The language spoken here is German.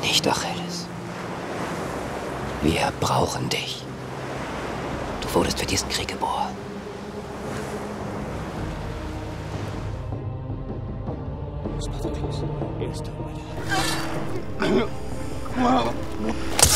nicht, Achilles. Wir brauchen dich. Du wurdest für diesen Krieg geboren. Was macht Achilles? Er ist tot.